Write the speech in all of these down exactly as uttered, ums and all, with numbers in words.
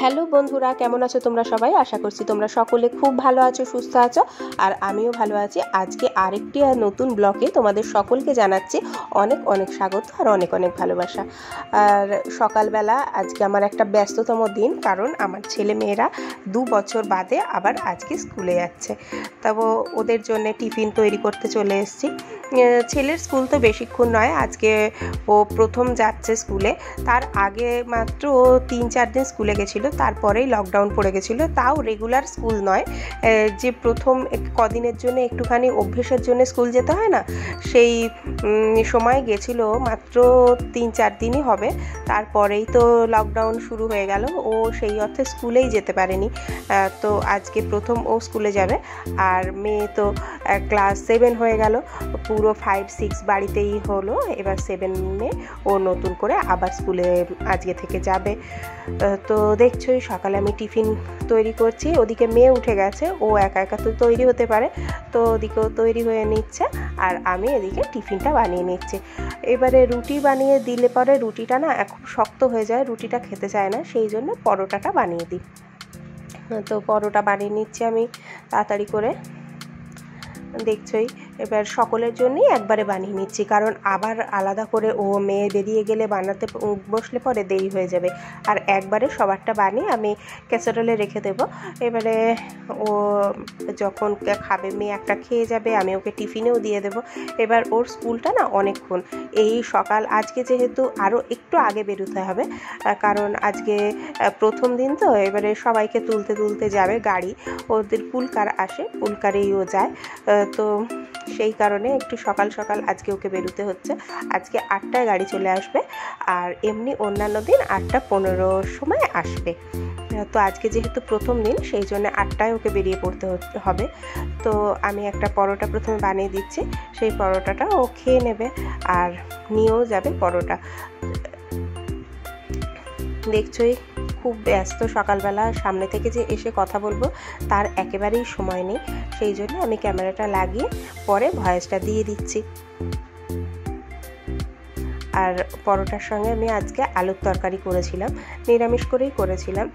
Hello বন্ধুরা, কেমন আছো তোমরা সবাই? আশা করছি তোমরা সকলে খুব ভালো আছো, সুস্থ আছো, আর আমিও ভালো আছি। আজকে আরেকটি নতুন ব্লগে তোমাদের সকলকে জানাচ্ছি অনেক অনেক স্বাগত আর অনেক অনেক ভালোবাসা। আর সকালবেলা আজকে আমার একটা ব্যস্ততম দিন, কারণ আমার ছেলে মেয়েরা দু বছর বাদে আবার আজকে স্কুলে যাচ্ছে। তবে ওদের জন্য টিফিন তৈরি করতে চলে এসেছি। ছেলের স্কুল তো বেশিক্ষণ নয়, আজকে ও প্রথম যাচ্ছে স্কুলে। তার আগে মাত্র তিন চার দিন স্কুলে গেছিলো, তারপরেই লকডাউন পড়ে গেছিলো। তাও রেগুলার স্কুল নয়, যে প্রথম কদিনের জন্য একটুখানি অভ্যেসের জন্য স্কুল যেতে হয় না, সেই সময় গেছিলো। মাত্র তিন চার দিনই হবে, তারপরেই তো লকডাউন শুরু হয়ে গেল। ও সেই অর্থে স্কুলেই যেতে পারেনি। তো আজকে প্রথম ও স্কুলে যাবে। আর মেয়ে তো ক্লাস সেভেন হয়ে গেল, পুরো ফাইভ সিক্স বাড়িতেই হলো, এবার সেভেনে ও নতুন করে আবার স্কুলে আজকে থেকে যাবে। তো দেখছোই সকালে আমি টিফিন তৈরি করছি, ওদিকে মেয়ে উঠে গেছে, ও একা একা তো তৈরি হতে পারে, তো ওদিকেও তৈরি হয়ে নিচ্ছে আর আমি এদিকে টিফিনটা বানিয়ে নিচ্ছি। এবারে রুটি বানিয়ে দিলে পরে রুটিটা না খুব শক্ত হয়ে যায়, রুটিটা খেতে চায় না, সেই জন্য পরোটাটা বানিয়ে দিই। তো পরোটা বানিয়ে নিচ্ছি আমি তাড়াতাড়ি করে, দেখছোই। এবার সকলের জন্যই একবারে বানিয়ে নিচ্ছি, কারণ আবার আলাদা করে ও মেয়ে বেরিয়ে গেলে বানাতে বসলে পরে দেরি হয়ে যাবে। আর একবারে সবারটা বানিয়ে আমি ক্যাসারোলে রেখে দেব। এবারে ও যখন খাবে, মেয়ে একটা খেয়ে যাবে, আমি ওকে টিফিনেও দিয়ে দেব। এবার ওর স্কুলটা না অনেকক্ষণ, এই সকাল আজকে যেহেতু আরও একটু আগে বেরোতে হবে, কারণ আজকে প্রথম দিন তো, এবারে সবাইকে তুলতে তুলতে যাবে গাড়ি, ওদের পুলকার আসে, পুলকারেই ও যায়। তো সেই কারণে একটু সকাল সকাল আজকে ওকে বেরোতে হচ্ছে। আজকে আটটায় গাড়ি চলে আসবে, আর এমনি অন্যান্য দিন আটটা পনেরোর সময় আসবে। তো আজকে যেহেতু প্রথম দিন, সেই জন্য আটটায় ওকে বেরিয়ে পড়তে হবে। তো আমি একটা পরোটা প্রথমে বানিয়ে দিচ্ছি, সেই পরোটাটা ও খেয়ে নেবে আর নিয়েও যাবে পরোটা। দেখছোই খুব ব্যস্ত সকালবেলা, সামনে থেকে যে এসে কথা বলবো তার একেবারেই সময় নেই, সেই জন্য আমি ক্যামেরাটা লাগিয়ে পরে ভয়েসটা দিয়ে দিচ্ছি। আর পরোটার সঙ্গে আমি আজকে আলুর তরকারি করেছিলাম, নিরামিষ করেই করেছিলাম।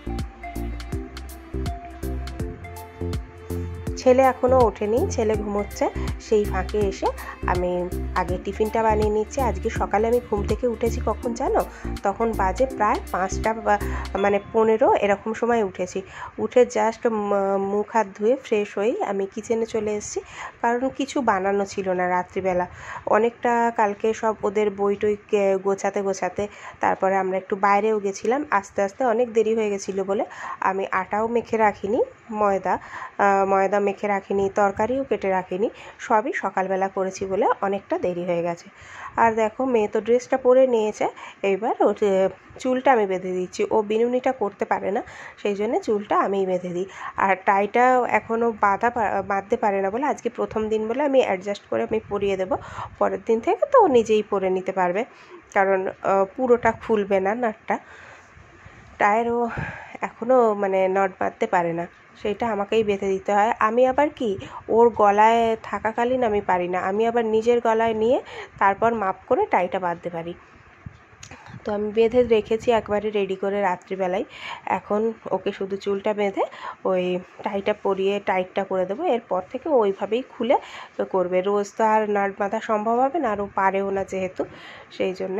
ছেলে এখনও ওঠেনি, ছেলে ঘুমোচ্ছে, সেই ফাঁকে এসে আমি আগে টিফিনটা বানিয়ে নিচ্ছি। আজকে সকালে আমি ঘুম থেকে উঠেছি কখন জানো? তখন বাজে প্রায় পাঁচটা মানে পনেরো এরকম সময় উঠেছি। উঠে জাস্ট মুখ হাত ধুয়ে ফ্রেশ হয়েই আমি কিচেনে চলে এসেছি, কারণ কিছু বানানো ছিল না রাত্রিবেলা। অনেকটা কালকে সব ওদের বই টই গোছাতে গোছাতে তারপরে আমরা একটু বাইরেও গেছিলাম, আস্তে আস্তে অনেক দেরি হয়ে গেছিলো বলে আমি আটাও মেখে রাখিনি, ময়দা ময়দা মেখে রাখিনি, তরকারিও কেটে রাখিনি, সবই সকালবেলা করেছি বলে অনেকটা দেরি হয়ে গেছে। আর দেখো মেয়ে তো ড্রেসটা পরে নিয়েছে, এইবার ওর চুলটা আমি বেঁধে দিচ্ছি। ও বিনুনিটা করতে পারে না, সেই জন্য চুলটা আমিই বেঁধে দিই। আর টাইটা এখনও বাঁধা বাঁধতে পারে না বলে আজকে প্রথম দিন বলে আমি অ্যাডজাস্ট করে আমি পরিয়ে দেবো। পরের দিন থেকে তো ও নিজেই পরে নিতে পারবে, কারণ পুরোটা খুলবে না নাটটা। টায়েরও এখনও মানে নট বাঁধতে পারে না, সেইটা আমাকেই বেঁধে দিতে হয়। আমি আবার কি, ওর গলায় থাকাকালীন আমি পারি না, আমি আবার নিজের গলায় নিয়ে তারপর মাপ করে টাইটা বাঁধতে পারি। তো আমি বেঁধে রেখেছি একবারে রেডি করে রাত্রিবেলায়। এখন ওকে শুধু চুলটা বেঁধে ওই টাইটা পরিয়ে টাইটটা করে দেবো। এরপর থেকে ওইভাবেই খুলে করবে, রোজ তো আর নাট বাঁধা সম্ভব হবে না, আর ও পারেও না যেহেতু, সেই জন্যে।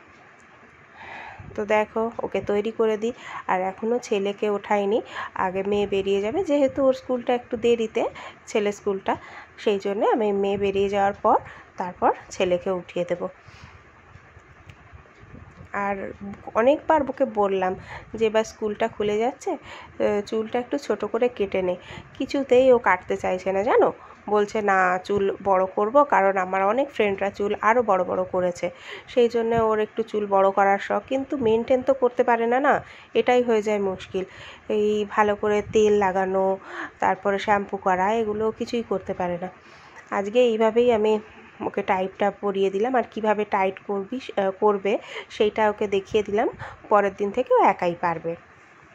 তো দেখো ওকে তৈরি করে দিই। আর এখনও ছেলেকে ওঠাইনি, আগে মেয়ে বেরিয়ে যাবে, যেহেতু ওর স্কুলটা একটু দেরিতে, ছেলে স্কুলটা, সেই জন্য আমি মেয়ে বেরিয়ে যাওয়ার পর তারপর ছেলেকে উঠিয়ে দেব। আর অনেকবার ওকে বললাম যে এবার স্কুলটা খুলে যাচ্ছে, চুলটা একটু ছোট করে কেটে নে, কিছুতেই ও কাটতে চাইছে না জানো। বলছে না চুল বড় করব, কারণ আমার অনেক ফ্রেন্ডরা চুল আরও বড় বড় করেছে, সেই জন্য ওর একটু চুল বড় করার শখ, কিন্তু মেনটেন তো করতে পারে না, না এটাই হয়ে যায় মুশকিল। এই ভালো করে তেল লাগানো, তারপরে শ্যাম্পু করা, এগুলো কিছুই করতে পারে না। আজকে এইভাবেই আমি ওকে টাইটটা পরিয়ে দিলাম, আর কিভাবে টাইট করবি করবে সেইটা ওকে দেখিয়ে দিলাম। পরের দিন থেকে ও একাই পারবে।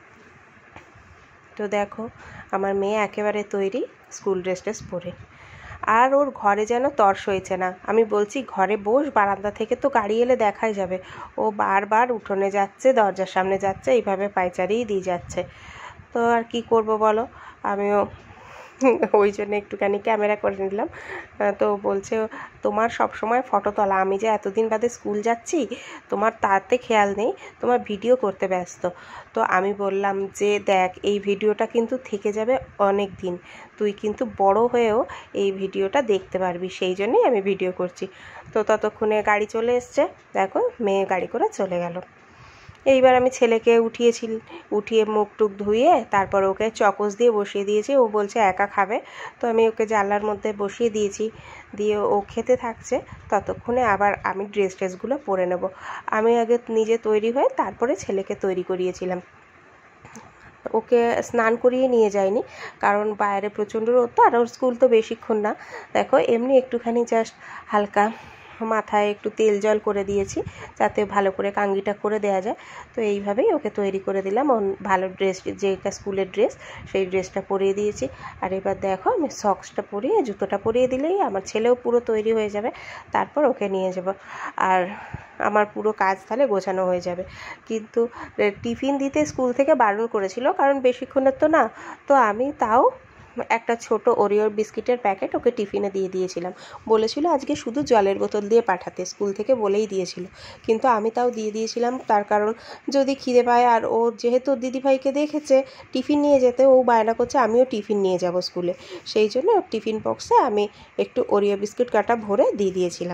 তো দেখো আমার মেয়ে একেবারে তৈরি স্কুল ড্রেস ট্রেস পরে। আর ওর ঘরে যেন তর্স হয়েছে না। আমি বলছি ঘরে বস, বারান্দা থেকে তো গাড়ি এলে দেখাই যাবে। ও বারবার উঠোনে যাচ্ছে, দরজার সামনে যাচ্ছে, এইভাবে পায়চারিই দিয়ে যাচ্ছে। তো আর কি করব বলো, আমিও ওই জন্য একটুখানি ক্যামেরা করে নিলাম। তো বলছে তোমার সব সময় ফটো তোলা, আমি যে এতদিন বাদে স্কুল যাচ্ছি তোমার তাতে খেয়াল নেই, তোমার ভিডিও করতে ব্যস্ত। তো আমি বললাম যে দেখ, এই ভিডিওটা কিন্তু থেকে যাবে অনেক দিন, তুই কিন্তু বড় হয়েও এই ভিডিওটা দেখতে পারবি, সেই জন্যই আমি ভিডিও করছি। তো ততক্ষণে গাড়ি চলে এসছে, দেখো মেয়ে গাড়ি করে চলে গেল। এইবার আমি ছেলেকে উঠিয়েছি, উঠিয়ে মুখ টুক ধুয়ে তারপর ওকে চকোস দিয়ে বসিয়ে দিয়েছি। ও বলছে একা খাবে, তো আমি ওকে জানলার মধ্যে বসিয়ে দিয়েছি, দিয়ে ও খেতে থাকছে। ততক্ষণে আবার আমি ড্রেস ট্রেসগুলো পরে নেব। আমি আগে নিজে তৈরি হয়ে তারপরে ছেলেকে তৈরি করিয়েছিলাম। ওকে স্নান করিয়ে নিয়ে যায়নি, কারণ বাইরে প্রচণ্ড রোদ তো, আর ওর স্কুল তো বেশিক্ষণ না। দেখো এমনি একটুখানি জাস্ট হালকা মাথায় একটু তেল জল করে দিয়েছি, যাতে ভালো করে কাঙ্গিটা করে দেওয়া যায়। তো এইভাবেই ওকে তৈরি করে দিলাম। ওর ভালো ড্রেস, যেটা স্কুলের ড্রেস, সেই ড্রেসটা পরিয়ে দিয়েছি। আর এবার দেখো আমি সক্সটা পরিয়ে, জুতোটা পরিয়ে দিলেই আমার ছেলেও পুরো তৈরি হয়ে যাবে। তারপর ওকে নিয়ে যাব, আর আমার পুরো কাজ তাহলে গোছানো হয়ে যাবে। কিন্তু টিফিন দিতে স্কুল থেকে বারণ করেছিল, কারণ বেশিক্ষণের তো না। তো আমি তাও একটা ছোট ওরিওর বিস্কিটের প্যাকেট ওকে টিফিনে দিয়ে দিয়েছিলাম। বলেছিল আজকে শুধু জলের বোতল দিয়ে পাঠাতে, স্কুল থেকে বলেই দিয়েছিল। কিন্তু আমি তাও দিয়ে দিয়েছিলাম, তার কারণ যদি খিদে পায়, আর ও যেহেতু দিদিভাইকে দেখেছে টিফিন নিয়ে যেতে, ও বায়না করছে আমিও টিফিন নিয়ে যাব স্কুলে, সেই জন্য ওর টিফিন বক্সে আমি একটু ওরিও বিস্কিট কাটা ভরে দিয়ে দিয়েছিলাম।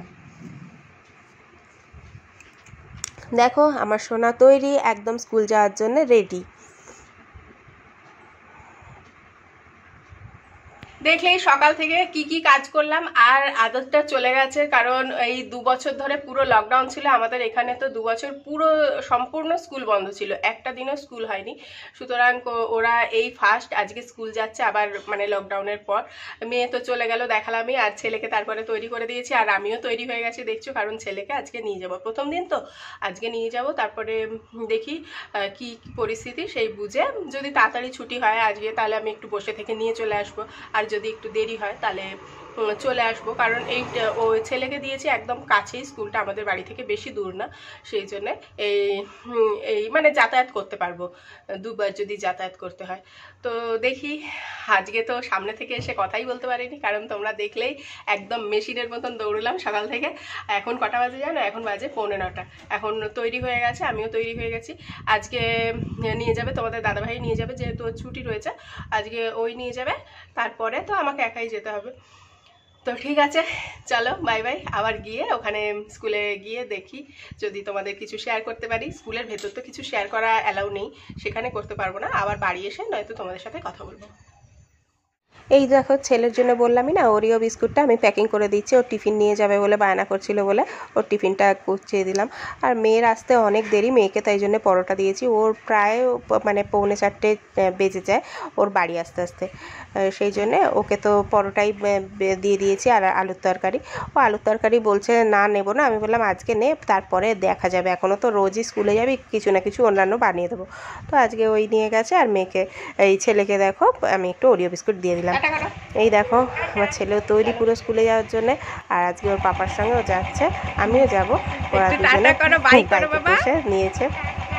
দেখো আমার সোনা তৈরি, একদম স্কুল যাওয়ার জন্য রেডি। দেখলেই সকাল থেকে কি কি কাজ করলাম, আর আদতটা চলে গেছে, কারণ এই দু বছর ধরে পুরো লকডাউন ছিল আমাদের এখানে। তো দু বছর পুরো সম্পূর্ণ স্কুল বন্ধ ছিল, একটা দিনও স্কুল হয়নি। সুতরাং ওরা এই ফার্স্ট আজকে স্কুল যাচ্ছে আবার, মানে লকডাউনের পর। মেয়ে তো চলে গেল দেখালামই, আর ছেলেকে তারপরে তৈরি করে দিয়েছি, আর আমিও তৈরি হয়ে গেছি দেখছো, কারণ ছেলেকে আজকে নিয়ে যাব, প্রথম দিন তো আজকে নিয়ে যাব। তারপরে দেখি কি পরিস্থিতি সেই বুঝে, যদি তাড়াতাড়ি ছুটি হয় আজকে তাহলে আমি একটু বসে থেকে নিয়ে চলে আসবো, আর যদি একটু দেরি হয় তাহলে চলে আসবো। কারণ এই ওই ছেলেকে দিয়েছি একদম কাছেই, স্কুলটা আমাদের বাড়ি থেকে বেশি দূর না, সেই জন্যে এই এই মানে যাতায়াত করতে পারবো, দুবার যদি যাতায়াত করতে হয়। তো দেখি, আজকে তো সামনে থেকে এসে কথাই বলতে পারিনি, কারণ তোমরা দেখলেই একদম মেশিনের মতন দৌড়লাম সকাল থেকে। এখন কটা বাজে জানো? এখন বাজে পৌনে নটা। এখন তৈরি হয়ে গেছে, আমিও তৈরি হয়ে গেছি। আজকে নিয়ে যাবে তোমাদের দাদাভাই, নিয়ে যাবে, যেহেতু ছুটি রয়েছে আজকে ওই নিয়ে যাবে, তারপরে তো আমাকে একাই যেতে হবে। তো ঠিক আছে, চলো বাই বাই। আবার গিয়ে ওখানে স্কুলে গিয়ে দেখি যদি তোমাদের কিছু শেয়ার করতে পারি। স্কুলের ভেতর তো কিছু শেয়ার করা অ্যালাউ নেই, সেখানে করতে পারবো না। আবার বাড়ি এসে নয়তো তোমাদের সাথে কথা বলবো। এই দেখো ছেলের জন্য বললামই না, ওরিও বিস্কুটটা আমি প্যাকিং করে দিচ্ছি। ওর টিফিন নিয়ে যাবে বলে বায়না করছিল বলে ওর টিফিনটা গুছিয়ে দিলাম। আর মেয়ের আসতে অনেক দেরি, মেয়েকে তাই জন্য পরোটা দিয়েছি। ওর প্রায় মানে পৌনে চারটে বেজে যায় ওর বাড়ি আসতে আসতে, সেই জন্যে ওকে তো পরোটাই দিয়ে দিয়েছি, আর আলুর তরকারি। ও আলুর তরকারি বলছে না নেবো না, আমি বললাম আজকে নে, তারপরে দেখা যাবে, এখনও তো রোজই স্কুলে যাবি, কিছু না কিছু অন্যান্য বানিয়ে দেবো। তো আজকে ওই নিয়ে গেছে। আর মেয়েকে, এই ছেলেকে দেখো আমি একটু ওরিও বিস্কুট দিয়ে দিলাম। এই দেখো আমার ছেলেও তৈরি পুরো স্কুলে যাওয়ার জন্য, আর আজকে ওর পাপার সঙ্গেও যাচ্ছে, আমিও যাব। ওরা দুজনে বসে নিয়েছে।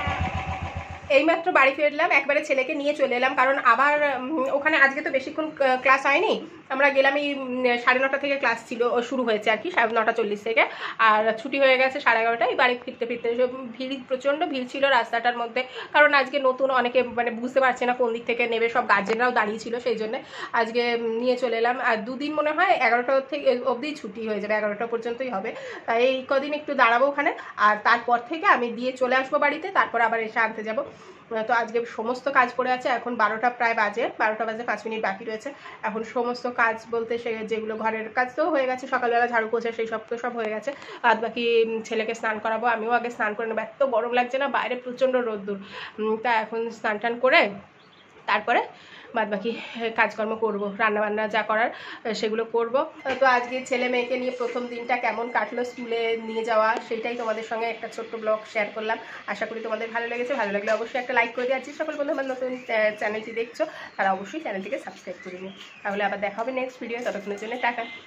এইমাত্র বাড়ি ফিরলাম, একবারে ছেলেকে নিয়ে চলে এলাম, কারণ আবার ওখানে আজকে তো বেশিক্ষণ ক্লাস হয়নি। আমরা গেলাম এই সাড়ে নটা থেকে ক্লাস ছিল, শুরু হয়েছে আর কি সাড়ে নটা চল্লিশ থেকে, আর ছুটি হয়ে গেছে সাড়ে এগারোটায়। বাড়ি ফিরতে ফিরতে ভিড়, প্রচণ্ড ভিড় ছিল রাস্তাটার মধ্যে, কারণ আজকে নতুন অনেকে মানে বুঝতে পারছে না কোন দিক থেকে নেবে, সব গার্জেনরাও দাঁড়িয়ে ছিল, সেই জন্য আজকে নিয়ে চলে এলাম। আর দুদিন মনে হয় এগারোটা থেকে অবধি ছুটি হয়ে যাবে, এগারোটা পর্যন্তই হবে। তাই এই কদিন একটু দাঁড়াবো ওখানে, আর তারপর থেকে আমি দিয়ে চলে আসবো বাড়িতে, তারপর আবার এসে আনতে যাবো। তো আজকে সমস্ত কাজ পড়ে আছে, এখন বারোটা প্রায় বাজে, বারোটা বাজে পাঁচ মিনিট বাকি রয়েছে। এখন সমস্ত কাজ বলতে সে যেগুলো ঘরের কাজ তো হয়ে গেছে, সকালবেলা ঝাড়ু পোছা সেই সব তো সব হয়ে গেছে। বাদ বাকি ছেলেকে স্নান করাবো, আমিও আগে স্নান করে নেবো, এত গরম লাগছে না, বাইরে প্রচণ্ড রোদ্দুর। তা এখন স্নান টান করে তারপরে বাদ বাকি কাজকর্ম করব, রান্নাবান্না যা করার সেগুলো করব। তো আজকে ছেলে মেয়েকে নিয়ে প্রথম দিনটা কেমন কাটলো স্কুলে নিয়ে যাওয়া, সেটাই তোমাদের সঙ্গে একটা ছোট্ট ব্লগ শেয়ার করলাম। আশা করি তোমাদের ভালো লেগেছে। ভালো লাগলে অবশ্যই একটা লাইক করে দিয়ে, আজকে সকল বন্ধু আমার নতুন চ্যানেলটি দেখছো তারা অবশ্যই চ্যানেলটিকে সাবস্ক্রাইব করে নিও। তাহলে আবার দেখা হবে নেক্সট ভিডিও, ততক্ষণের জন্য টাটা।